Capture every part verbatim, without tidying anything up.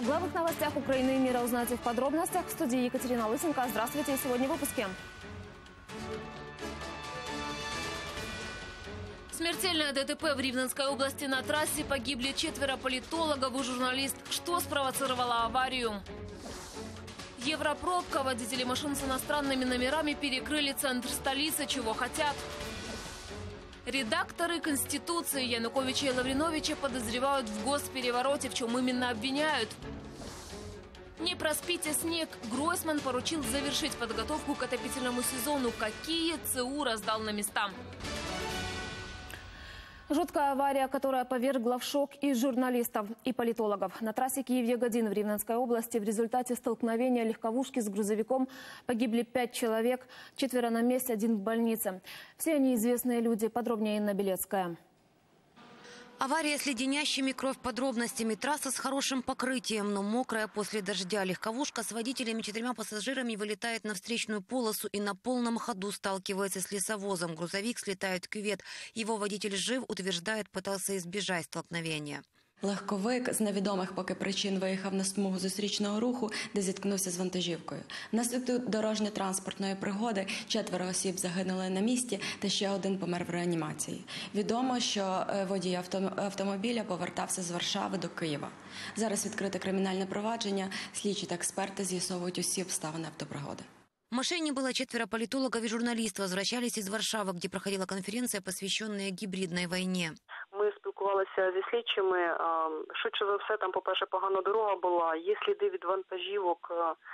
главных новостях Украины и мира узнаете в подробностях. В студии Екатерина Лысенко. Здравствуйте. Сегодня в выпуске. Смертельное ДТП в Ривненской области. На трассе погибли четверо политологов и журналист. Что спровоцировало аварию? Европробка. Водители машин с иностранными номерами перекрыли центр столицы. Чего хотят? Редакторы Конституции Януковича и Лавриновича подозревают в госперевороте. В чем именно обвиняют? Не проспите снег. Гройсман поручил завершить подготовку к отопительному сезону. Какие ЦУ раздал на места? Жуткая авария, которая повергла в шок и журналистов, и политологов. На трассе Киев-Ягодин в Ривненской области в результате столкновения легковушки с грузовиком погибли пять человек, четверо на месте, один в больнице. Все они известные люди. Подробнее Инна Белецкая. Авария с леденящими кровь подробностями. Трасса с хорошим покрытием, но мокрая после дождя. Легковушка с водителями и четырьмя пассажирами вылетает на встречную полосу и на полном ходу сталкивается с лесовозом. Грузовик слетает в кювет. Его водитель жив, утверждает, пытался избежать столкновения. Легковик з невідомих поки причин виїхав на смугу зустрічного руху, де зіткнувся з вантажівкою. Внаслідок дорожньо-транспортної пригоди четверо осіб загинули на місці та ще один помер в реанімації. Відомо, що водій автомобіля повертався з Варшави до Києва. Зараз відкрите кримінальне провадження, слідчі та експерти з'ясовують усі обставини автопригоди. В машине было четверо политологов и журналистов. Возвращались из Варшавы, где проходила конференция, посвященная гибридной войне. Ми спілкувалися зі слідчими. Швидше за все, там, по-перше, погана дорога була, є сліди від вантажівок,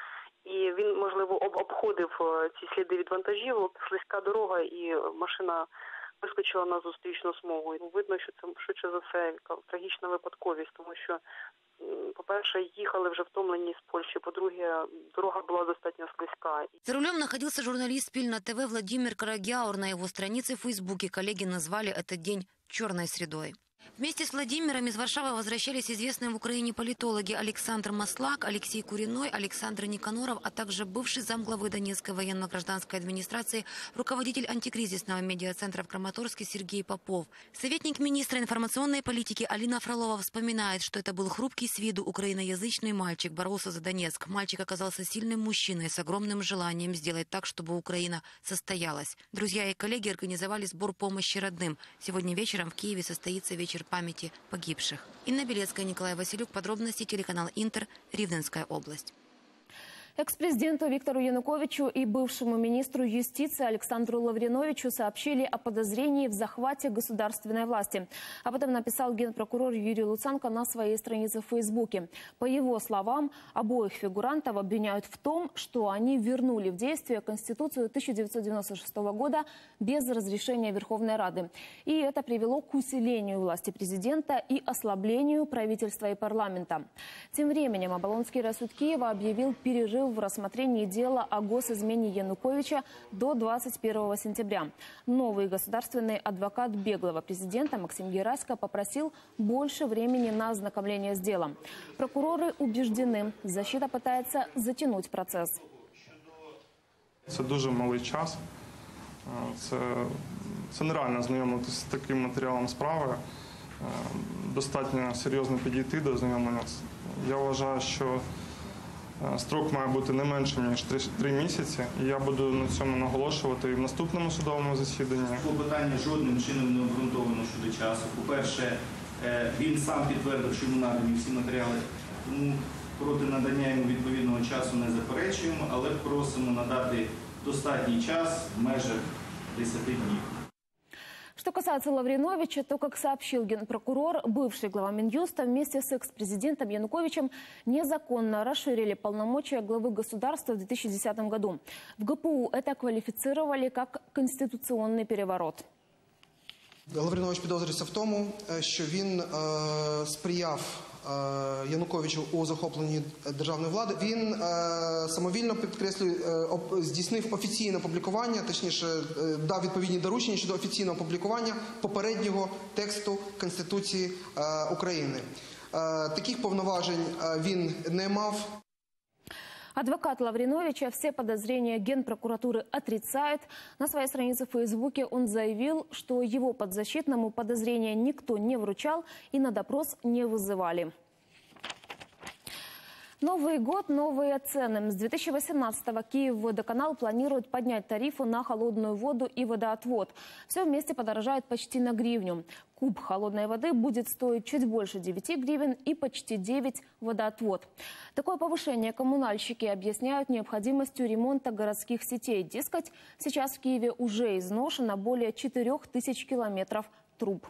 і він, можливо, обходив ці сліди від вантажівок, слизька дорога, і машина вискочила на зустрічну смугу. Видно, що це, швидше за все, трагічна випадковість, тому що, по-перше, їхали вже втомлені з Польщі, по-друге, дорога была достаточно слизька. За рулем находился журналист Спільна ТВ Владимир Карагяур. На его странице в Фейсбуке коллеги назвали этот день «черной средой». Вместе с Владимиром из Варшавы возвращались известные в Украине политологи Александр Маслак, Алексей Куриной, Александр Никаноров, а также бывший замглавы Донецкой военно-гражданской администрации, руководитель антикризисного медиацентра в Краматорске Сергей Попов. Советник министра информационной политики Алина Фролова вспоминает, что это был хрупкий с виду украиноязычный мальчик, боролся за Донецк. Мальчик оказался сильным мужчиной с огромным желанием сделать так, чтобы Украина состоялась. Друзья и коллеги организовали сбор помощи родным. Сегодня вечером в Киеве состоится вечер памяти погибших. Инна Белецкая, Николай Василюк. Подробности телеканал Интер, Ривненская область. Экс-президенту Виктору Януковичу и бывшему министру юстиции Александру Лавриновичу сообщили о подозрении в захвате государственной власти. Об этом написал генпрокурор Юрий Луценко на своей странице в Фейсбуке. По его словам, обоих фигурантов обвиняют в том, что они вернули в действие Конституцию тысяча девятьсот девяносто шестого года без разрешения Верховной Рады. И это привело к усилению власти президента и ослаблению правительства и парламента. Тем временем Оболонский райсуд Киева объявил перерыв в рассмотрении дела о госизмене Януковича до двадцать первого сентября. Новый государственный адвокат беглого президента Максим Герасько попросил больше времени на ознакомление с делом. Прокуроры убеждены, защита пытается затянуть процесс. Це дуже малий час. Це, це нереально знайомитися з таким матеріалом справи. Достатньо серйозно підійти до знайомлення. Я вважаю, що строк має бути не меншим, ніж три місяці. І я буду на цьому наголошувати і в наступному судовому засіданні. Клопотання жодним чином не обґрунтовано щодо часу. По-перше, він сам підтвердив, що йому надані всі матеріали. Тому проти надання йому відповідного часу не заперечуємо, але просимо надати достатній час в межах десяти днів. Что касается Лавриновича, то, как сообщил генпрокурор, бывший глава Минюста вместе с экс-президентом Януковичем незаконно расширили полномочия главы государства в две тысячи десятом году. В ГПУ это квалифицировали как конституционный переворот. Лавринович підозрюється в тому, що він е, сприяв е, Януковичу у захопленні державної влади. Він е, самовільно, підкреслюю, е, об, здійснив офіційне публікування, точніше, е, дав відповідні доручення щодо офіційного публікування попереднього тексту Конституції е, України. Е, таких повноважень е, він не мав. Адвокат Лавриновича все подозрения Генпрокуратуры отрицает. На своей странице в Фейсбуке он заявил, что его подзащитному подозрения никто не вручал и на допрос не вызывали. Новый год, новые цены. С две тысячи восемнадцатого Киевводоканал планирует поднять тарифы на холодную воду и водоотвод. Все вместе подорожает почти на гривню. Куб холодной воды будет стоить чуть больше девяти гривен и почти девять водоотвод. Такое повышение коммунальщики объясняют необходимостью ремонта городских сетей. Дескать, сейчас в Киеве уже изношено более четырёх тысяч километров труб.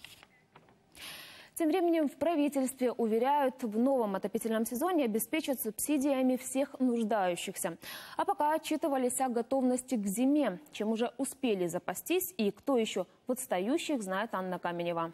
Тем временем в правительстве уверяют, в новом отопительном сезоне обеспечат субсидиями всех нуждающихся. А пока отчитывались о готовности к зиме, чем уже успели запастись и кто еще в отстающих, знает Анна Каменева.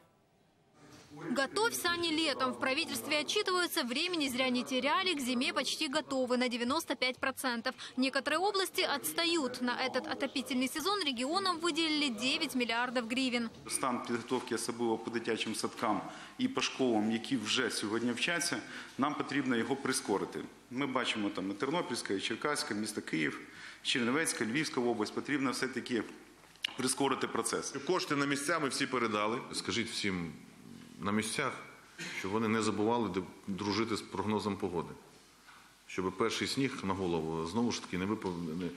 Готовь сани летом. В правительстве отчитываются, времени зря не теряли, к зиме почти готовы на девяносто пять процентов. Некоторые области отстают. На этот отопительный сезон регионам выделили девять мільярдів гривень. Стан підготовки, особливо по дитячим садкам і по школам, які вже сьогодні вчаться, нам потрібно його прискорити. Ми бачимо там і Тернопільська, і Черкаська, місто Київ, Чернівецька, Львівська область. Потрібно все-таки прискорити процес. Кошти на місця ми всі передали. Скажіть всім на місцях, щоб вони не забували дружити з прогнозом погоди. Щоб перший сніг на голову, знову ж таки, не, випав...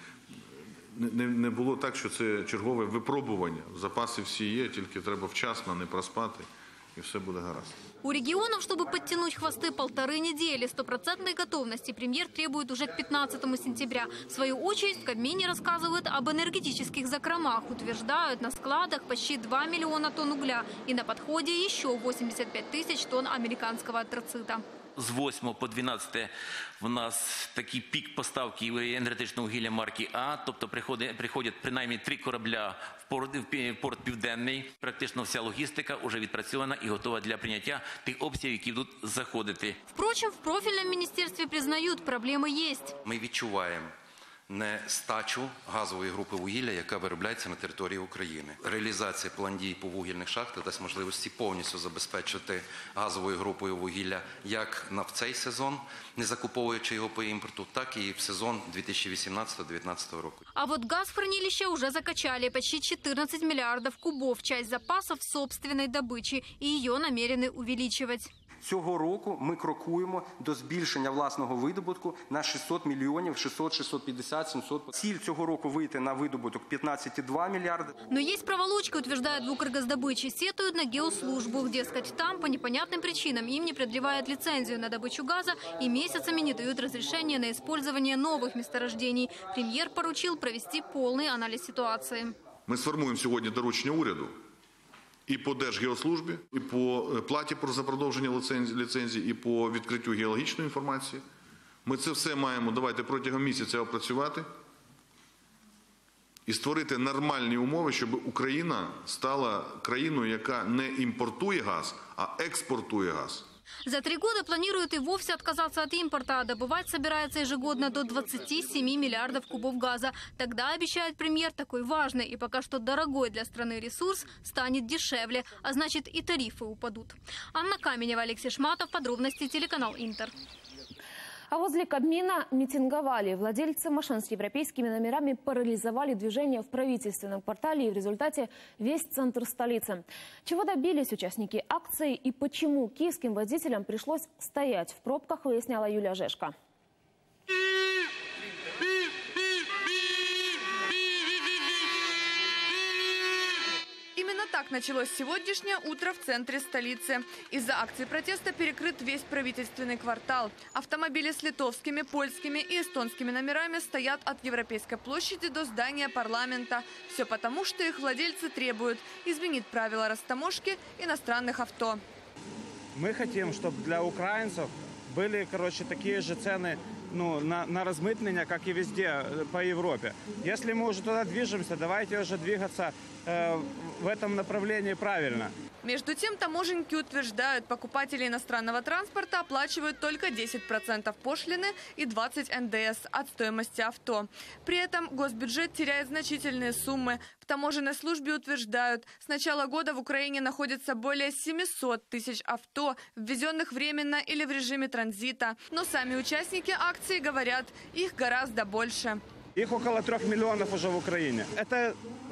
не, не, не було так, що це чергове випробування. Запаси всі є, тільки треба вчасно, не проспати, и все будет гаразд. У регионов, чтобы подтянуть хвосты, полторы недели. Стопроцентной готовности премьер требует уже к пятнадцатому сентября. В свою очередь в Кабмине рассказывают об энергетических закромах. Утверждают, на складах почти два миллиона тонн угля. И на подходе еще восемьдесят пять тысяч тонн американского антрацита. З восьмого по дванадцяте в нас такий пік поставки енергетичного вугілля марки А, тобто приходять, приходять принаймні три корабля в порт, в порт Південний. Практично вся логістика вже відпрацьована і готова для прийняття тих обсягів, які будуть заходити. Впрочем, в профільному міністерстві признають, проблеми є. Ми відчуваємо нестачу газової групи вугілля, яка виробляється на території України. Реалізація план дій по вугільних шахтах дасть можливості повністю забезпечити газовою групою вугілля як на в цей сезон, не закуповуючи його по імпорту, так і в сезон дві тисячі вісімнадцятого - дві тисячі дев'ятнадцятого року. А вот газ в хранилище уже закачали почти четырнадцать миллиардов кубов, часть запасов собственной добычи, и ее намерены увеличивать. Цього року ми крокуємо до збільшення власного видобутку на шістсот мільйонів, шістсот, шістсот п'ятдесят, сімсот. Ціль цього року вийти на видобуток пятнадцать целых два миллиарда. Но есть проволочка, утверждают в Укргаздобыче, сетуют на геослужбу. Дескать, там по непонятным причинам им не продлевают лицензию на добычу газа и месяцами не дают разрешения на использование новых месторождений. Премьер поручил провести полный анализ ситуации. Ми сформуємо сьогодні доручення уряду і по Держгеослужбі, і по платі за продовження ліцензії, і по відкриттю геологічної інформації. Ми це все маємо, давайте, протягом місяця опрацювати і створити нормальні умови, щоб Україна стала країною, яка не імпортує газ, а експортує газ. За три года планируют и вовсе отказаться от импорта, а добывать собирается ежегодно до двадцати семи миллиардов кубов газа. Тогда, обещает премьер, такой важный и пока что дорогой для страны ресурс станет дешевле, а значит и тарифы упадут. Анна Каменева, Алексей Шматов, подробности, телеканал Интер. А возле Кабмина митинговали. Владельцы машин с европейскими номерами парализовали движение в правительственном квартале, и в результате весь центр столицы. Чего добились участники акции и почему киевским водителям пришлось стоять в пробках, выясняла Юлия Жешко. Так началось сегодняшнее утро в центре столицы. Из-за акции протеста перекрыт весь правительственный квартал. Автомобили с литовскими, польскими и эстонскими номерами стоят от Европейской площади до здания парламента. Все потому, что их владельцы требуют изменить правила растаможки иностранных авто. Мы хотим, чтобы для украинцев были, короче, такие же цены, ну, на, на размытнение, как и везде по Европе. Если мы уже туда движемся, давайте уже двигаться э, в этом направлении правильно. Между тем, таможенники утверждают, покупатели иностранного транспорта оплачивают только десять процентов пошлины и двадцать эн дэ эс от стоимости авто. При этом госбюджет теряет значительные суммы. В таможенной службе утверждают, с начала года в Украине находится более семисот тысяч авто, ввезенных временно или в режиме транзита. Но сами участники акции говорят, их гораздо больше. Их около трех миллионов уже в Украине. Это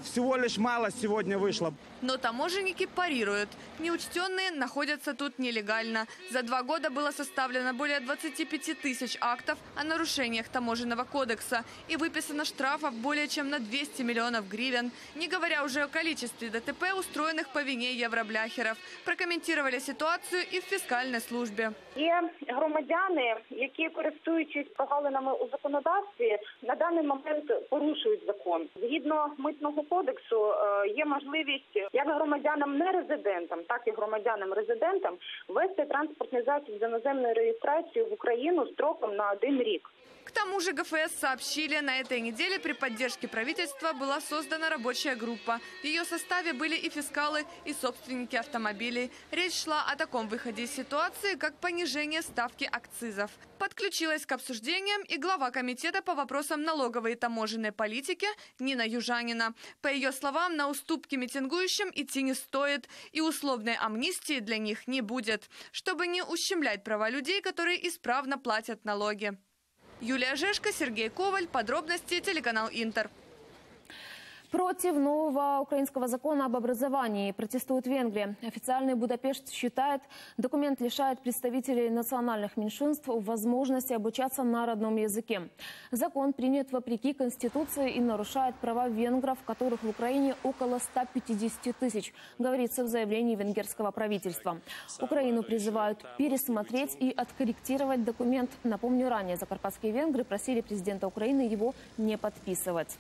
всего лишь малость сегодня вышла. Но таможенники парируют. Неучтенные находятся тут нелегально. За два года было составлено более двадцати пяти тысяч актов о нарушениях таможенного кодекса и выписано штрафов более чем на двести миллионов гривен. Не говоря уже о количестве ДТП, устроенных по вине евробляхеров. Прокомментировали ситуацию и в фискальной службе. Є громадяни, які, користуючись прогалинами у законодавстві, на даний момент порушують закон. Згідно митного кодексу є можливість як громадянам нерезидентам, так і громадянам-резидентам ввести транспортний засіб з іноземною реєстрацією в Україну строком на один рік. К тому же ГФС сообщили, на этой неделе при поддержке правительства была создана рабочая группа. В ее составе были и фискалы, и собственники автомобилей. Речь шла о таком выходе из ситуации, как понижение ставки акцизов. Подключилась к обсуждениям и глава комитета по вопросам налоговой и таможенной политики Нина Южанина. По ее словам, на уступки митингующим идти не стоит, и условной амнистии для них не будет, чтобы не ущемлять права людей, которые исправно платят налоги. Юлия Жешко, Сергей Коваль. Подробности, телеканал Интер. Против нового украинского закона об образовании протестует Венгрия. Официальный Будапешт считает, документ лишает представителей национальных меньшинств возможности обучаться на родном языке. Закон принят вопреки Конституции и нарушает права венгров, которых в Украине около ста пятидесяти тысяч, говорится в заявлении венгерского правительства. Украину призывают пересмотреть и откорректировать документ. Напомню, ранее закарпатские венгры просили президента Украины его не подписывать.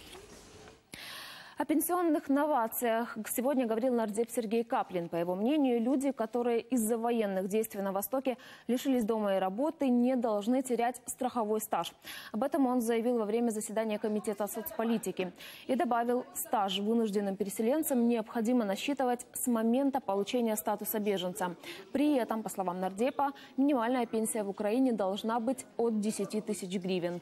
О пенсионных новациях сегодня говорил нардеп Сергей Каплин. По его мнению, люди, которые из-за военных действий на Востоке лишились дома и работы, не должны терять страховой стаж. Об этом он заявил во время заседания Комитета соцполитики. И добавил, стаж вынужденным переселенцам необходимо насчитывать с момента получения статуса беженца. При этом, по словам нардепа, минимальная пенсия в Украине должна быть от десяти тысяч гривен.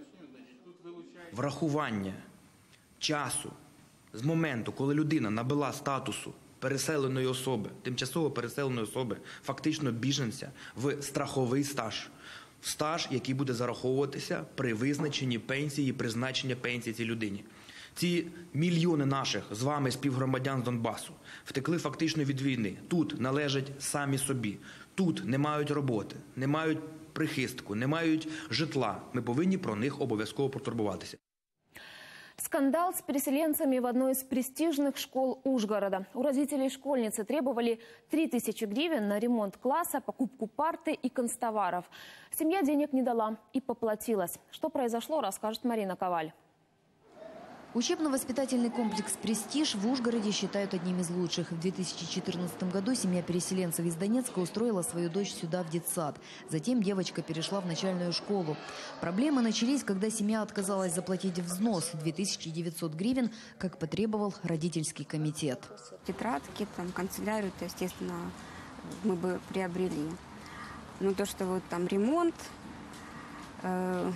Врахування часу з моменту, коли людина набула статусу переселеної особи, тимчасово переселеної особи, фактично біженця, в страховий стаж. Стаж, який буде зараховуватися при визначенні пенсії, призначення пенсії цій людині. Ці мільйони наших з вами співгромадян з Донбасу втекли фактично від війни. Тут належать самі собі. Тут не мають роботи, не мають прихистку, не мають житла. Ми повинні про них обов'язково потурбуватися. Скандал с переселенцами в одной из престижных школ Ужгорода. У родителей школьницы требовали три тысячи гривен на ремонт класса, покупку парты и канцтоваров. Семья денег не дала и поплатилась. Что произошло, расскажет Марина Коваль. Учебно-воспитательный комплекс «Престиж» в Ужгороде считают одним из лучших. В две тысячи четырнадцатом году семья переселенцев из Донецка устроила свою дочь сюда, в детсад. Затем девочка перешла в начальную школу. Проблемы начались, когда семья отказалась заплатить взнос – две тысячи девятьсот гривен, как потребовал родительский комитет. Тетрадки, там, канцелярию, то, естественно, мы бы приобрели. Но то, что вот там ремонт... Э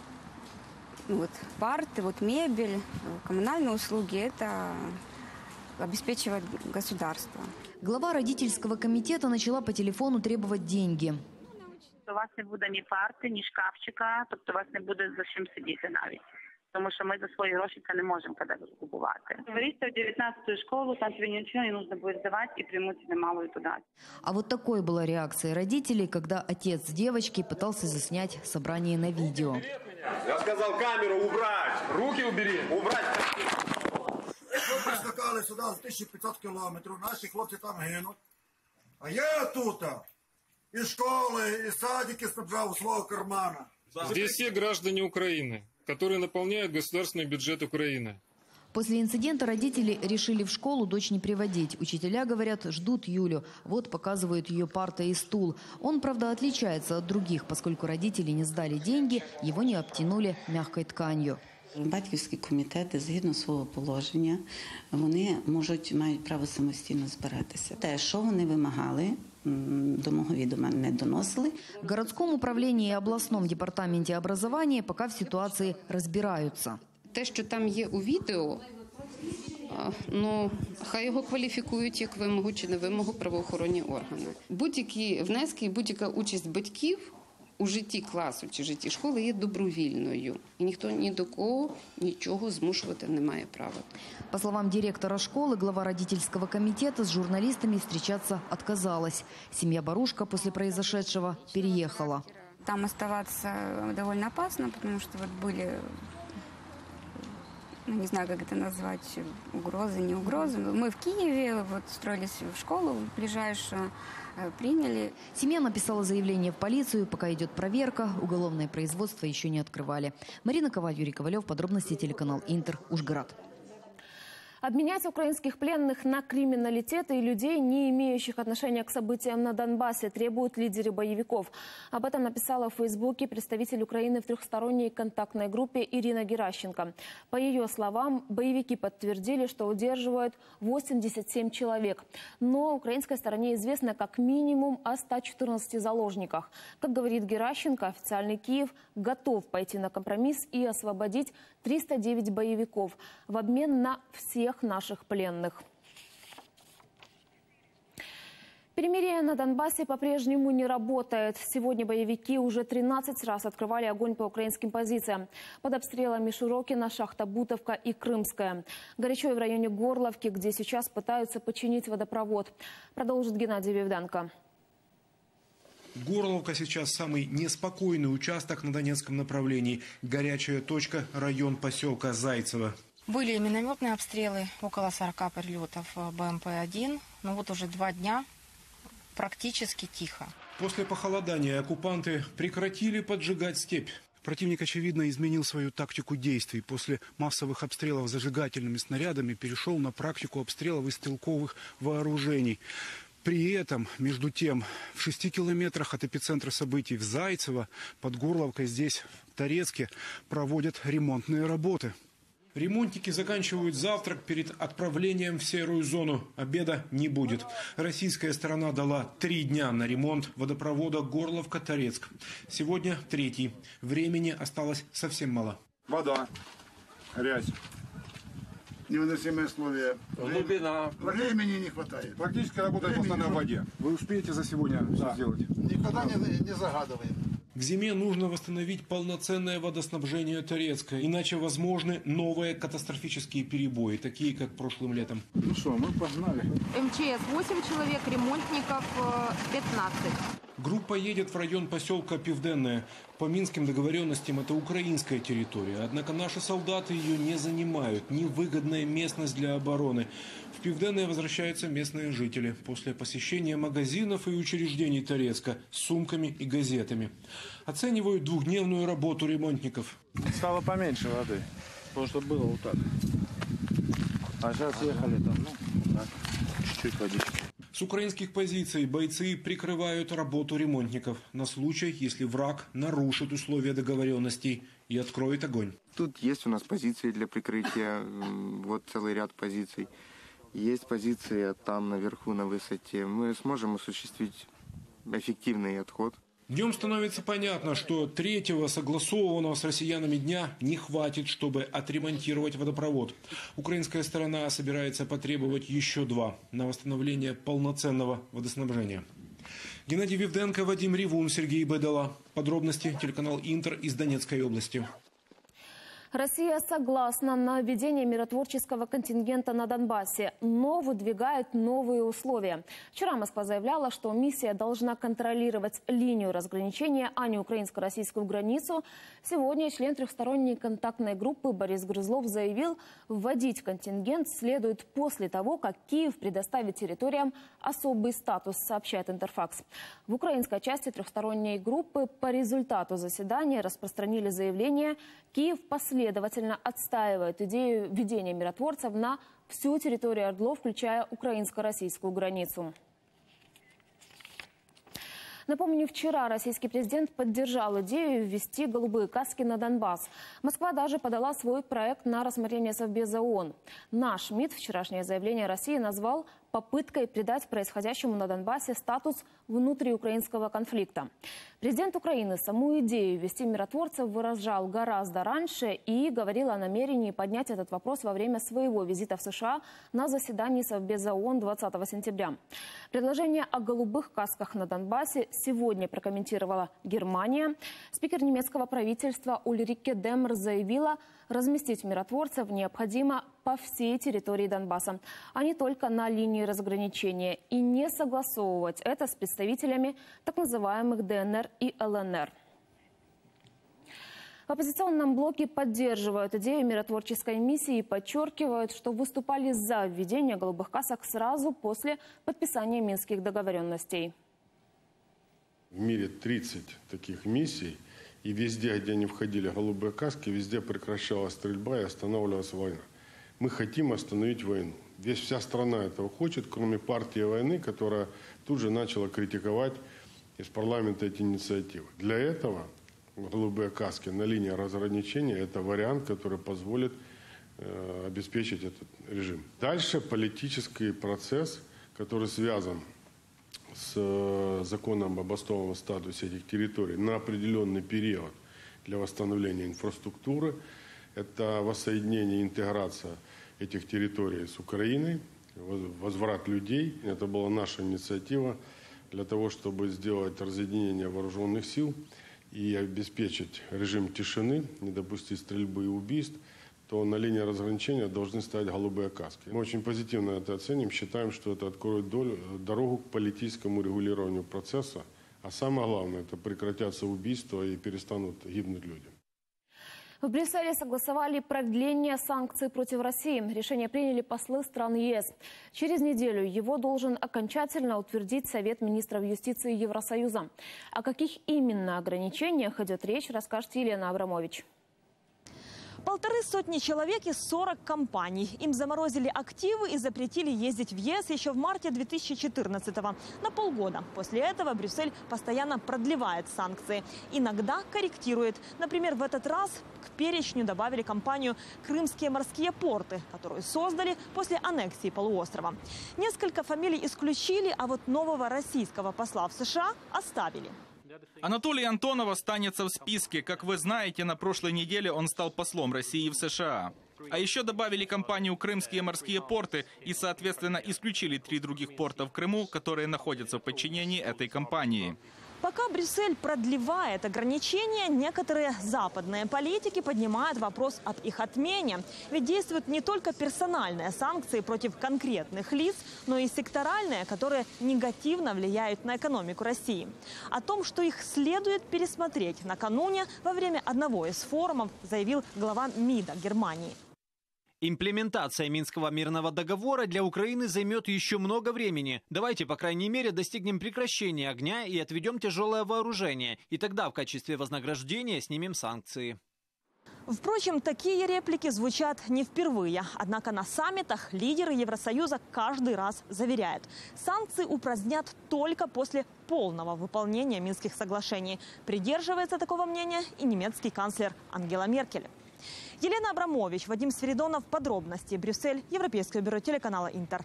Ну, вот, парты, вот, мебель, коммунальные услуги – это обеспечивает государство. Глава родительского комитета начала по телефону требовать деньги. У вас не буде ні парти, ні шкафчика, тобто у вас не буде за чим сидіти навіть. Тому що ми за свої гроші це не можемо коли купувати. Говорите в девятнадцатую школу, там тебе ничего не нужно будет сдавать и примут тебе малую туда. А вот такой была реакция родителей, когда отец девочки пытался заснять собрание на видео. Я сказал камеру убрать! Руки убери! Убрать! Ми прискакали сюди за тисячу п'ятсот кілометрів, наші хлопці там гинуть. А я тут і школи, і садики снабжав у свого кармана. Здесь все граждане Украины, которые наполняют государственный бюджет Украины. После инцидента родители решили в школу дочь не приводить. Учителя, говорят, ждут Юлю. Вот показывают ее парта и стул. Он, правда, отличается от других, поскольку родители не сдали деньги, его не обтянули мягкой тканью. Батьківські комітети, згідно свого положення, вони можуть, мають право самостійно збиратися. Те, що вони вимагали, до мого відома не доносили. В городском управлении и областном департаменте образования пока в ситуации разбираются. Те, що там є у відео, ну, хай його кваліфікують як вимогу чи не вимогу правоохоронні органи. Будь-які внески і будь-яка участь батьків у житті класу чи житті школи є добровільною. І ніхто ні до кого нічого змушувати не має права. По словам директора школы, глава родительского комитета с журналистами встречаться отказалась. Семья Барушка после произошедшего переехала. Там оставаться довольно опасно, потому что вот были, ну, не знаю, как это назвать, угрозы, не угрозы. Мы в Киеве вот строились в школу ближайшую, приняли. Семья написала заявление в полицию, пока идет проверка. Уголовное производство еще не открывали. Марина Коваль, Юрий Ковалев, подробности телеканал Интер, Ужгород. Обменять украинских пленных на криминалитет и людей, не имеющих отношения к событиям на Донбассе, требуют лидеры боевиков. Об этом написала в Фейсбуке представитель Украины в трехсторонней контактной группе Ирина Геращенко. По ее словам, боевики подтвердили, что удерживают восемьдесят семь человек. Но украинской стороне известно как минимум о ста четырнадцати заложниках. Как говорит Геращенко, официальный Киев готов пойти на компромисс и освободить триста девять боевиков в обмен на всех наших пленных. Перемирие на Донбассе по-прежнему не работает. Сегодня боевики уже тринадцать раз открывали огонь по украинским позициям. Под обстрелами Широкино, шахта Бутовка и Крымская. Горячо и в районе Горловки, где сейчас пытаются починить водопровод. Продолжит Геннадий Вивденко. Горловка сейчас самый неспокойный участок на Донецком направлении. Горячая точка – район поселка Зайцево. Были и минометные обстрелы, около сорока прилетов Бэ Эм Пэ один. Но вот уже два дня практически тихо. После похолодания оккупанты прекратили поджигать степь. Противник, очевидно, изменил свою тактику действий. После массовых обстрелов зажигательными снарядами перешел на практику обстрелов из стрелковых вооружений. При этом, между тем, в шести километрах от эпицентра событий в Зайцево, под Горловкой, здесь, в Торецке, проводят ремонтные работы. Ремонтники заканчивают завтрак перед отправлением в серую зону. Обеда не будет. Российская сторона дала три дня на ремонт водопровода Горловка-Торецк. Сегодня третий. Времени осталось совсем мало. Вода, грязь. Невыносимые условия. Глубина. Времени не хватает. Практически работает в основном в воде. Вы успеете за сегодня Да. все сделать? Никогда не, не загадываем. К зиме нужно восстановить полноценное водоснабжение Торецка, иначе возможны новые катастрофические перебои, такие как прошлым летом. Ну что, мы погнали. Эм Че Эс восемь человек, ремонтников пятнадцать. Группа едет в район поселка Південне. По минским договоренностям это украинская территория. Однако наши солдаты ее не занимают. Невыгодная местность для обороны. В Південне возвращаются местные жители после посещения магазинов и учреждений Торецка с сумками и газетами. Оценивают двухдневную работу ремонтников. Стало поменьше воды, потому что было вот так. А сейчас ехали там, ну, так, чуть-чуть водички. С украинских позиций бойцы прикрывают работу ремонтников на случай, если враг нарушит условия договоренностей и откроет огонь. Тут есть у нас позиции для прикрытия, вот целый ряд позиций. Есть позиции там наверху на высоте. Мы сможем осуществить эффективный отход. Днем становится понятно, что третьего согласованного с россиянами дня не хватит, чтобы отремонтировать водопровод. Украинская сторона собирается потребовать еще два на восстановление полноценного водоснабжения. Геннадий Вивденко, Вадим Ревун, Сергей Бедала. Подробности телеканал Интер из Донецкой области. Россия согласна на введение миротворческого контингента на Донбассе, но выдвигает новые условия. Вчера Москва заявляла, что миссия должна контролировать линию разграничения, а не украинско-российскую границу. Сегодня член трехсторонней контактной группы Борис Грызлов заявил, вводить контингент следует после того, как Киев предоставит территориям особый статус, сообщает Интерфакс. В украинской части трехсторонней группы по результату заседания распространили заявление: Киев последовательно Следовательно, отстаивает идею введения миротворцев на всю территорию ОРДЛО, включая украинско-российскую границу. Напомню, вчера российский президент поддержал идею ввести голубые каски на Донбасс. Москва даже подала свой проект на рассмотрение Совбеза ООН. Наш МИД вчерашнее заявление России назвал попыткой придать происходящему на Донбассе статус внутриукраинского конфликта. Президент Украины саму идею ввести миротворцев выражал гораздо раньше и говорил о намерении поднять этот вопрос во время своего визита в США на заседании Совбеза ООН двадцатого сентября. Предложение о голубых касках на Донбассе сегодня прокомментировала Германия. Спикер немецкого правительства Ульрике Деммер заявила, разместить миротворцев необходимо по всей территории Донбасса, а не только на линии разграничения, и не согласовывать это с представителями так называемых ДНР и ЛНР. В оппозиционном блоке поддерживают идею миротворческой миссии и подчеркивают, что выступали за введение голубых касок сразу после подписания минских договоренностей. В мире тридцать таких миссий, и везде, где не входили голубые каски, везде прекращалась стрельба и останавливалась война. Мы хотим остановить войну. Весь, вся страна этого хочет, кроме партии войны, которая тут же начала критиковать из парламента эти инициативы. Для этого голубые каски на линии разграничения – это вариант, который позволит э, обеспечить этот режим. Дальше политический процесс, который связан с э, законом об особом статусе этих территорий на определенный период для восстановления инфраструктуры. Это воссоединение, интеграция этих территорий с Украиной, возврат людей. Это была наша инициатива для того, чтобы сделать разъединение вооруженных сил и обеспечить режим тишины, не допустить стрельбы и убийств, то на линии разграничения должны стоять голубые каски. Мы очень позитивно это оценим, считаем, что это откроет долю, дорогу к политическому регулированию процесса. А самое главное, это прекратятся убийства и перестанут гибнуть люди. В Брюсселе согласовали продление санкций против России. Решение приняли послы стран ЕС. Через неделю его должен окончательно утвердить Совет министров юстиции Евросоюза. О каких именно ограничениях идет речь, расскажет Елена Абрамович. Полторы сотни человек и сорок компаний. Им заморозили активы и запретили ездить в ЕС еще в марте две тысячи четырнадцатого. На полгода. После этого Брюссель постоянно продлевает санкции. Иногда корректирует. Например, в этот раз к перечню добавили компанию «Крымские морские порты», которую создали после аннексии полуострова. Несколько фамилий исключили, а вот нового российского посла в США оставили. Анатолий Антонов останется в списке. Как вы знаете, на прошлой неделе он стал послом России в США. А еще добавили компанию «Крымские морские порты» и, соответственно, исключили три других порта в Крыму, которые находятся в подчинении этой компании. Пока Брюссель продлевает ограничения, некоторые западные политики поднимают вопрос об их отмене. Ведь действуют не только персональные санкции против конкретных лиц, но и секторальные, которые негативно влияют на экономику России. О том, что их следует пересмотреть, накануне во время одного из форумов заявил глава МИДа Германии. Имплементация Минского мирного договора для Украины займет еще много времени. Давайте, по крайней мере, достигнем прекращения огня и отведем тяжелое вооружение. И тогда в качестве вознаграждения снимем санкции. Впрочем, такие реплики звучат не впервые. Однако на саммитах лидеры Евросоюза каждый раз заверяют, санкции упразднят только после полного выполнения Минских соглашений. Придерживается такого мнения и немецкий канцлер Ангела Меркель. Елена Абрамович, Вадим Свиридонов. Подробности. Брюссель. Европейское бюро телеканала «Интер».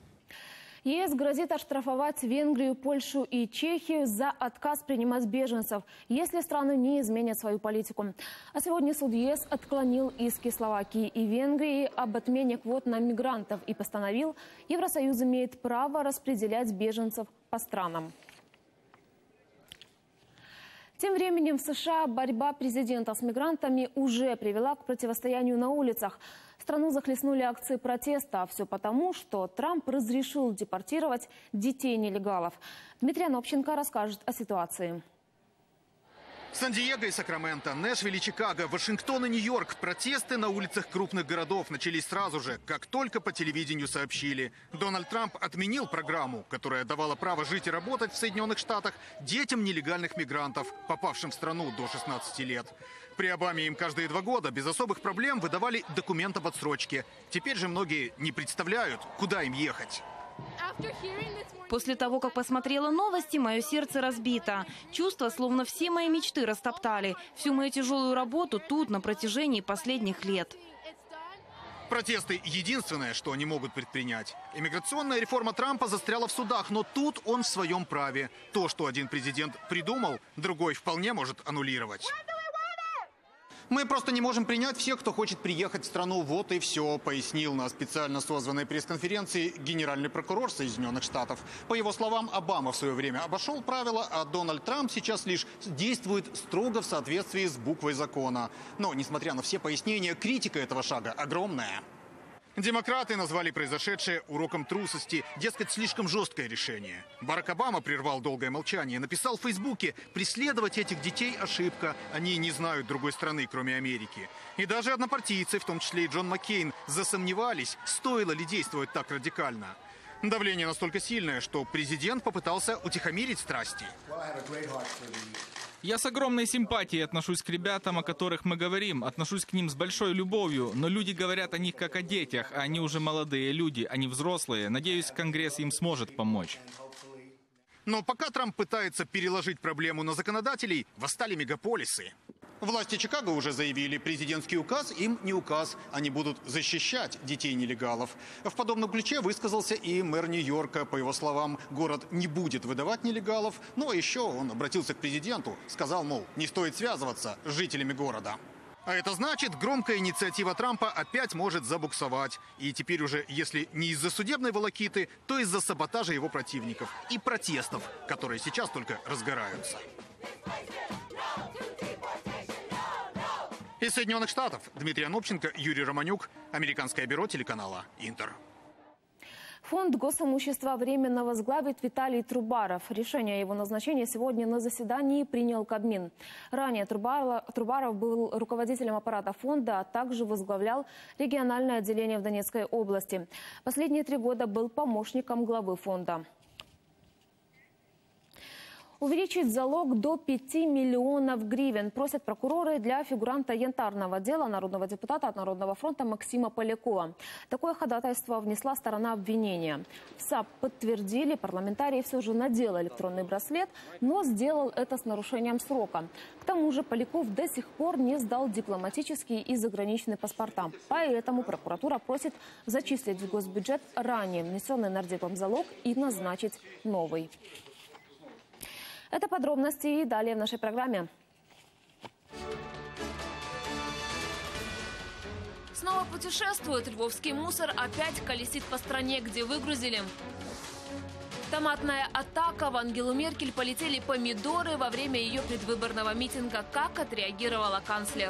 ЕС грозит оштрафовать Венгрию, Польшу и Чехию за отказ принимать беженцев, если страны не изменят свою политику. А сегодня суд ЕС отклонил иски Словакии и Венгрии об отмене квот на мигрантов и постановил, Евросоюз имеет право распределять беженцев по странам. Тем временем в США борьба президента с мигрантами уже привела к противостоянию на улицах. Страну захлестнули акции протеста, а все потому, что Трамп разрешил депортировать детей-нелегалов. Дмитрий Анопченко расскажет о ситуации. Сан-Диего и Сакраменто, Нэшвилл и Чикаго, Вашингтон и Нью-Йорк. Протесты на улицах крупных городов начались сразу же, как только по телевидению сообщили. Дональд Трамп отменил программу, которая давала право жить и работать в Соединенных Штатах детям нелегальных мигрантов, попавшим в страну до шестнадцати лет. При Обаме им каждые два года без особых проблем выдавали документ об отсрочке. Теперь же многие не представляют, куда им ехать. После того, как посмотрела новости, мое сердце разбито. Чувство, словно все мои мечты растоптали. Всю мою тяжелую работу тут на протяжении последних лет. Протесты – единственное, что они могут предпринять. Иммиграционная реформа Трампа застряла в судах, но тут он в своем праве. То, что один президент придумал, другой вполне может аннулировать. Мы просто не можем принять всех, кто хочет приехать в страну. Вот и все, пояснил на специально созванной пресс-конференции генеральный прокурор Соединенных Штатов. По его словам, Обама в свое время обошел правила, а Дональд Трамп сейчас лишь действует строго в соответствии с буквой закона. Но, несмотря на все пояснения, критика этого шага огромная. Демократы назвали произошедшее уроком трусости, дескать, слишком жесткое решение. Барак Обама прервал долгое молчание, написал в Фейсбуке: «Преследовать этих детей – ошибка, они не знают другой страны, кроме Америки». И даже однопартийцы, в том числе и Джон Маккейн, засомневались, стоило ли действовать так радикально. Давление настолько сильное, что президент попытался утихомирить страсти. Я с огромной симпатией отношусь к ребятам, о которых мы говорим. Отношусь к ним с большой любовью. Но люди говорят о них как о детях, а они уже молодые люди, они взрослые. Надеюсь, Конгресс им сможет помочь. Но пока Трамп пытается переложить проблему на законодателей, восстали мегаполисы. Власти Чикаго уже заявили, президентский указ им не указ. Они будут защищать детей-нелегалов. В подобном ключе высказался и мэр Нью-Йорка. По его словам, город не будет выдавать нелегалов. Ну а еще он обратился к президенту, сказал, мол, не стоит связываться с жителями города. А это значит, громкая инициатива Трампа опять может забуксовать. И теперь уже, если не из-за судебной волокиты, то из-за саботажа его противников и протестов, которые сейчас только разгораются. Из Соединенных Штатов Дмитрий Анопченко, Юрий Романюк, Американское бюро телеканала «Интер». Фонд госимущества временно возглавит Виталий Трубаров. Решение о его назначении сегодня на заседании принял Кабмин. Ранее Трубаров был руководителем аппарата фонда, а также возглавлял региональное отделение в Донецкой области. Последние три года был помощником главы фонда. Увеличить залог до пяти миллионов гривен просят прокуроры для фигуранта янтарного дела народного депутата от Народного фронта Максима Полякова. Такое ходатайство внесла сторона обвинения. В САП подтвердили, парламентарий все же надел электронный браслет, но сделал это с нарушением срока. К тому же Поляков до сих пор не сдал дипломатические и заграничные паспорта. Поэтому прокуратура просит зачислить в госбюджет ранее внесенный нардепом залог и назначить новый. Это подробности и далее в нашей программе. Снова путешествует. Львовский мусор опять колесит по стране, где выгрузили. Томатная атака. В Ангелу Меркель полетели помидоры во время ее предвыборного митинга. Как отреагировала канцлер?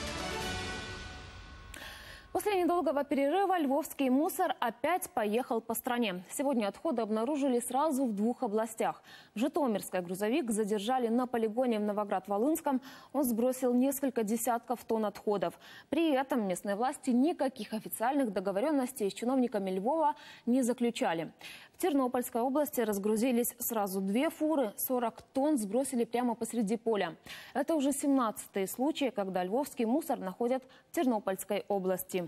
После недолгого перерыва львовский мусор опять поехал по стране. Сегодня отходы обнаружили сразу в двух областях. В Житомирской грузовик задержали на полигоне в Новоград-Волынском. Он сбросил несколько десятков тонн отходов. При этом местные власти никаких официальных договоренностей с чиновниками Львова не заключали. В Тернопольской области разгрузились сразу две фуры, сорок тонн сбросили прямо посреди поля. Это уже семнадцатый случай, когда львовский мусор находят в Тернопольской области.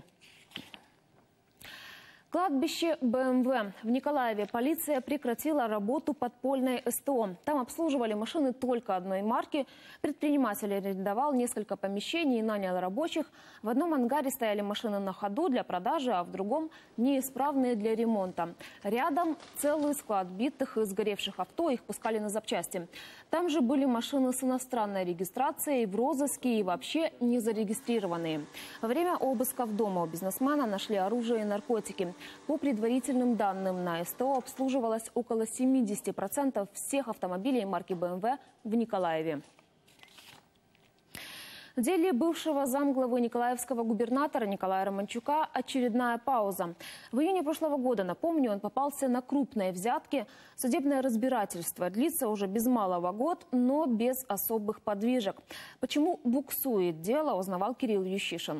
Кладбище Бэ Эм Вэ. В Николаеве полиция прекратила работу подпольной Эс Тэ О. Там обслуживали машины только одной марки. Предприниматель арендовал несколько помещений и нанял рабочих. В одном ангаре стояли машины на ходу для продажи, а в другом неисправные для ремонта. Рядом целый склад битых и сгоревших авто, их пускали на запчасти. Там же были машины с иностранной регистрацией, в розыске и вообще не зарегистрированные. Во время обысков дома у бизнесмена нашли оружие и наркотики. По предварительным данным, на Эс Тэ О обслуживалось около семидесяти процентов всех автомобилей марки Бэ Эм Вэ в Николаеве. В деле бывшего замглавы николаевского губернатора Николая Романчука очередная пауза. В июне прошлого года, напомню, он попался на крупные взятки. Судебное разбирательство длится уже без малого год, но без особых подвижек. Почему буксует дело, узнавал Кирилл Ющишин.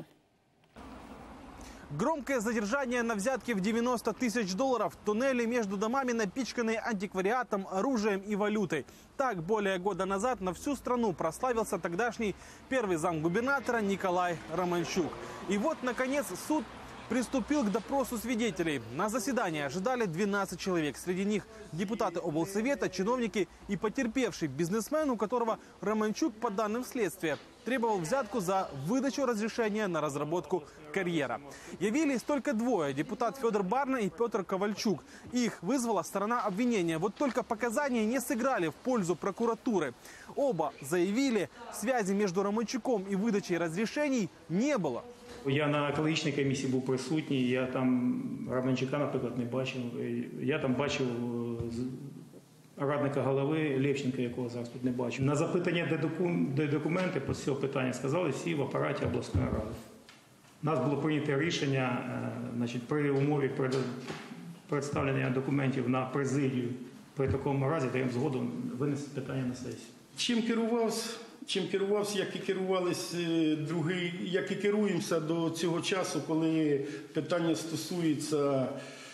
Громкое задержание на взятке в девяносто тысяч долларов. Туннели между домами напичканы антиквариатом, оружием и валютой. Так, более года назад на всю страну прославился тогдашний первый замгубернатора Николай Романчук. И вот, наконец, суд приступил к допросу свидетелей. На заседание ожидали двенадцать человек. Среди них депутаты облсовета, чиновники и потерпевший бизнесмен, у которого Романчук, по данным следствия, требовал взятку за выдачу разрешения на разработку карьера. Явились только двое – депутат Федор Барна и Петр Ковальчук. Их вызвала сторона обвинения. Вот только показания не сыграли в пользу прокуратуры. Оба заявили, связи между Романчуком и выдачей разрешений не было. Я на екологічній комісії був присутній, я там Романчука, наприклад, не бачив. Я там бачив радника голови Левченка, якого зараз тут не бачу. На запитання, де, доку... де документи по цього питання, сказали всі в апараті обласної ради. У нас було прийнято рішення, значить, при умові представлення документів на президію. При такому разі даємо згоду винести питання на сесію. Чим керувався? Чим керувався, як і керувалися другі, як і керуємося до цього часу, коли питання стосується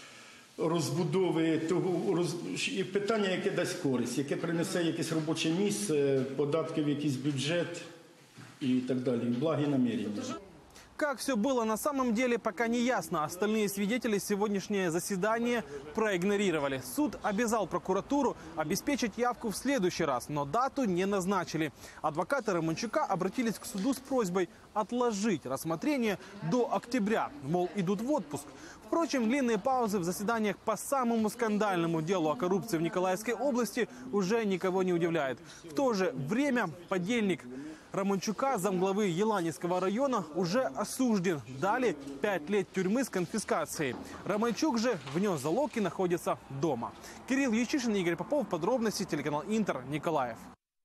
розбудови того, роз, і питання, яке дасть користь, яке принесе якесь робоче місце, податки в якийсь бюджет і так далі, благі намірення. Как все было на самом деле, пока не ясно. Остальные свидетели сегодняшнее заседание проигнорировали. Суд обязал прокуратуру обеспечить явку в следующий раз, но дату не назначили. Адвокаты Романчука обратились к суду с просьбой отложить рассмотрение до октября. Мол, идут в отпуск. Впрочем, длинные паузы в заседаниях по самому скандальному делу о коррупции в Николаевской области уже никого не удивляет. В то же время подельник Романчука, замглавы Еланинского района, уже осужден. Дали пять лет тюрьмы с конфискацией. Романчук же внес залог и находится дома. Кирилл Ячишин, Игорь Попов. Подробности, телеканал Интер, Николаев.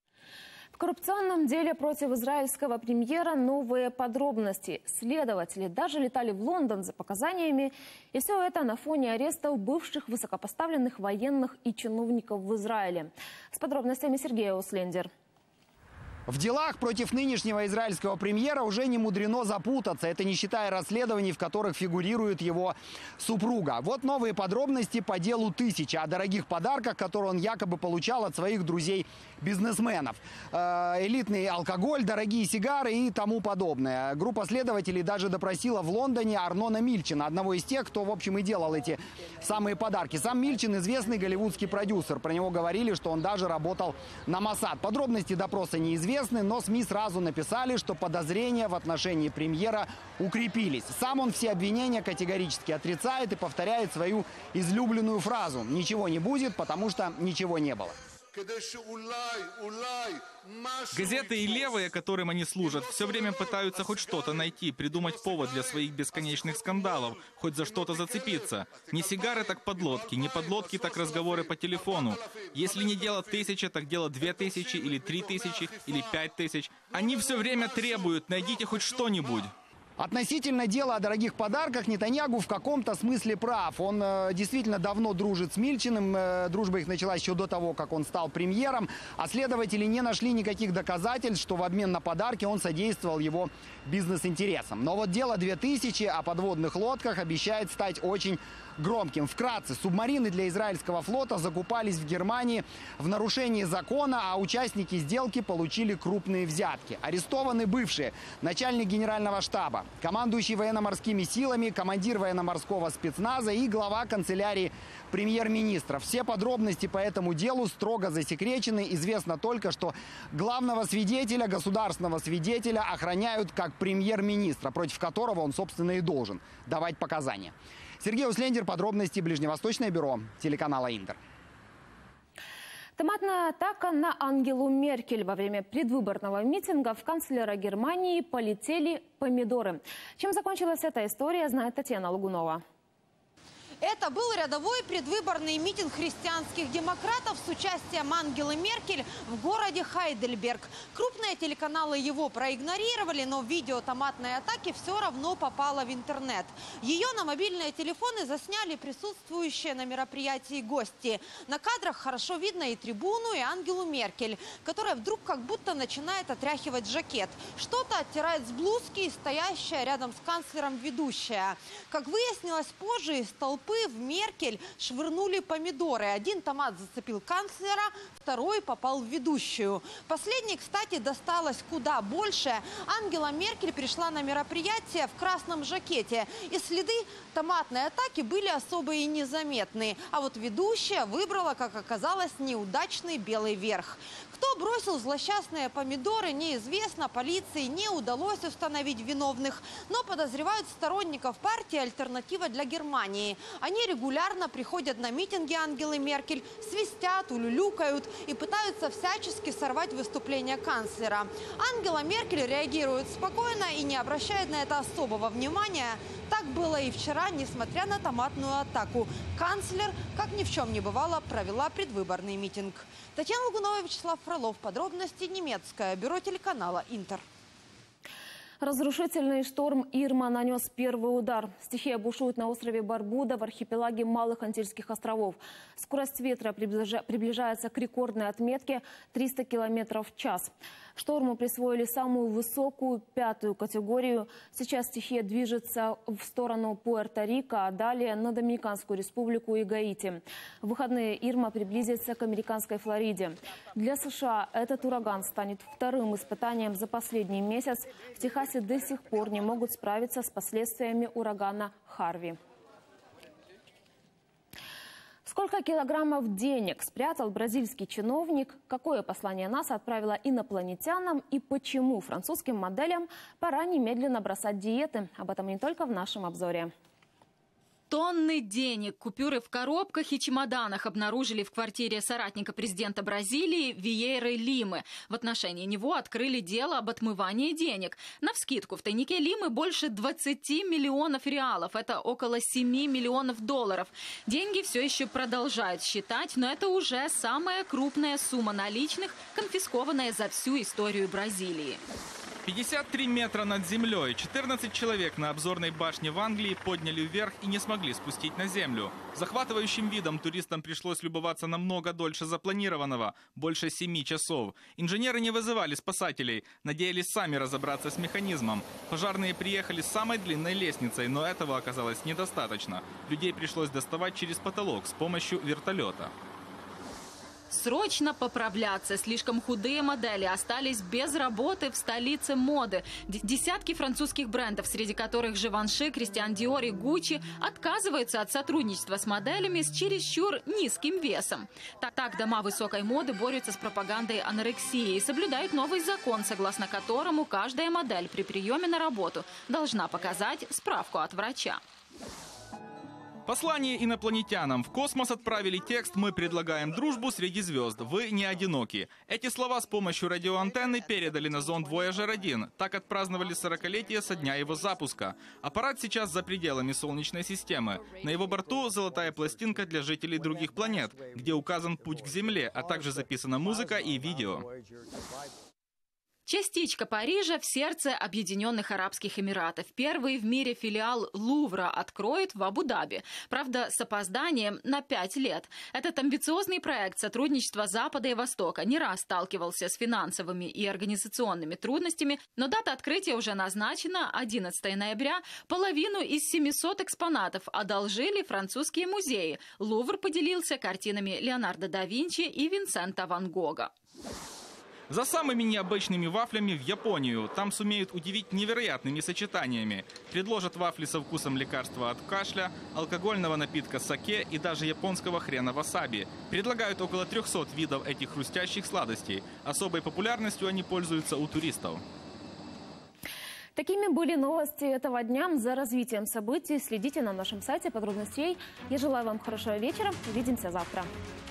В коррупционном деле против израильского премьера новые подробности. Следователи даже летали в Лондон за показаниями. И все это на фоне арестов бывших высокопоставленных военных и чиновников в Израиле. С подробностями Сергей Услендер. В делах против нынешнего израильского премьера уже не мудрено запутаться. Это не считая расследований, в которых фигурирует его супруга. Вот новые подробности по делу «Тысяча», о дорогих подарках, которые он якобы получал от своих друзей-бизнесменов. Э, элитный алкоголь, дорогие сигары и тому подобное. Группа следователей даже допросила в Лондоне Арнона Мильчина, одного из тех, кто, в общем, и делал эти самые подарки. Сам Мильчин – известный голливудский продюсер. Про него говорили, что он даже работал на Моссад. Подробности допроса неизвестны. Но СМИ сразу написали, что подозрения в отношении премьера укрепились. Сам он все обвинения категорически отрицает и повторяет свою излюбленную фразу: «Ничего не будет, потому что ничего не было». Газеты и левые, которым они служат, все время пытаются хоть что-то найти, придумать повод для своих бесконечных скандалов, хоть за что-то зацепиться. Не сигары, так подлодки, не подлодки, так разговоры по телефону. Если не дело тысяча, так дело две тысячи, или три тысячи, или пять тысяч. Они все время требуют: найдите хоть что-нибудь. Относительно дела о дорогих подарках Нетаньягу в каком-то смысле прав. Он э, действительно давно дружит с Мильчиным. Э, дружба их началась еще до того, как он стал премьером. А следователи не нашли никаких доказательств, что в обмен на подарки он содействовал его бизнес-интересам. Но вот дело две тысячи о подводных лодках обещает стать очень громким. Вкратце, субмарины для израильского флота закупались в Германии в нарушении закона, а участники сделки получили крупные взятки. Арестованы бывшие начальник генерального штаба, командующий военно-морскими силами, командир военно-морского спецназа и глава канцелярии премьер-министра. Все подробности по этому делу строго засекречены. Известно только, что главного свидетеля, государственного свидетеля охраняют как премьер-министра, против которого он, собственно, и должен давать показания. Сергей Услендер, подробности, Ближневосточное бюро телеканала Интер. Томатная атака на Ангелу Меркель. Во время предвыборного митинга в канцлера Германии полетели помидоры. Чем закончилась эта история, знает Татьяна Лагунова. Это был рядовой предвыборный митинг христианских демократов с участием Ангелы Меркель в городе Хайдельберг. Крупные телеканалы его проигнорировали, но видео томатной атаки все равно попало в интернет. Ее на мобильные телефоны засняли присутствующие на мероприятии гости. На кадрах хорошо видно и трибуну, и Ангелу Меркель, которая вдруг как будто начинает отряхивать жакет. Что-то оттирает с блузки и стоящая рядом с канцлером ведущая. Как выяснилось позже, из толпы толпы в Меркель швырнули помидоры. Один томат зацепил канцлера, второй попал в ведущую. Последней, кстати, досталось куда больше. Ангела Меркель пришла на мероприятие в красном жакете. И следы томатной атаки были особо и незаметны. А вот ведущая выбрала, как оказалось, неудачный белый верх. Кто бросил злосчастные помидоры, неизвестно. Полиции не удалось установить виновных. Но подозревают сторонников партии «Альтернатива для Германии». Они регулярно приходят на митинги Ангелы Меркель, свистят, улюлюкают и пытаются всячески сорвать выступление канцлера. Ангела Меркель реагирует спокойно и не обращает на это особого внимания. Так было и вчера, несмотря на томатную атаку. Канцлер, как ни в чем не бывало, провела предвыборный митинг. Татьяна Лугунова, Вячеслав Фролов. Подробности немецкое. Бюро телеканала «Интер». Разрушительный шторм Ирма нанес первый удар. Стихия бушует на острове Барбуда в архипелаге Малых Антильских островов. Скорость ветра приближается к рекордной отметке триста километров в час. Шторму присвоили самую высокую, пятую категорию. Сейчас стихия движется в сторону Пуэрто-Рико, а далее на Доминиканскую республику и Гаити. В выходные Ирма приблизится к американской Флориде. Для США этот ураган станет вторым испытанием за последний месяц. В Техасе до сих пор не могут справиться с последствиями урагана Харви. Сколько килограммов денег спрятал бразильский чиновник? Какое послание НАСА отправила инопланетянам? И почему французским моделям пора немедленно бросать диеты? Об этом не только в нашем обзоре. Тонны денег, купюры в коробках и чемоданах обнаружили в квартире соратника президента Бразилии Виейры Лимы. В отношении него открыли дело об отмывании денег. Навскидку, в тайнике Лимы больше двадцати миллионов реалов. Это около семи миллионов долларов. Деньги все еще продолжают считать, но это уже самая крупная сумма наличных, конфискованная за всю историю Бразилии. пятьдесят три метра над землей. четырнадцать человек на обзорной башне в Англии подняли вверх и не смогли спустить на землю. Захватывающим видом туристам пришлось любоваться намного дольше запланированного, больше семи часов. Инженеры не вызывали спасателей, надеялись сами разобраться с механизмом. Пожарные приехали с самой длинной лестницей, но этого оказалось недостаточно. Людей пришлось доставать через потолок с помощью вертолета. Срочно поправляться. Слишком худые модели остались без работы в столице моды. Десятки французских брендов, среди которых Живанши, Кристиан Диор и Гуччи, отказываются от сотрудничества с моделями с чересчур низким весом. Так, так дома высокой моды борются с пропагандой анорексии и соблюдают новый закон, согласно которому каждая модель при приеме на работу должна показать справку от врача. Послание инопланетянам. В космос отправили текст «Мы предлагаем дружбу среди звезд. Вы не одиноки». Эти слова с помощью радиоантенны передали на зонд Вояжер один. Так отпраздновали сорокалетие со дня его запуска. Аппарат сейчас за пределами Солнечной системы. На его борту золотая пластинка для жителей других планет, где указан путь к Земле, а также записана музыка и видео. Частичка Парижа в сердце Объединенных Арабских Эмиратов. Первый в мире филиал Лувра откроет в Абу-Даби. Правда, с опозданием на пять лет. Этот амбициозный проект сотрудничества Запада и Востока не раз сталкивался с финансовыми и организационными трудностями, но дата открытия уже назначена одиннадцатого ноября. Половину из семисот экспонатов одолжили французские музеи. Лувр поделился картинами Леонардо да Винчи и Винсента ван Гога. За самыми необычными вафлями в Японию. Там сумеют удивить невероятными сочетаниями. Предложат вафли со вкусом лекарства от кашля, алкогольного напитка саке и даже японского хрена васаби. Предлагают около трёхсот видов этих хрустящих сладостей. Особой популярностью они пользуются у туристов. Такими были новости этого дня. За развитием событий следите на нашем сайте подробностей. Я желаю вам хорошего вечера. Увидимся завтра.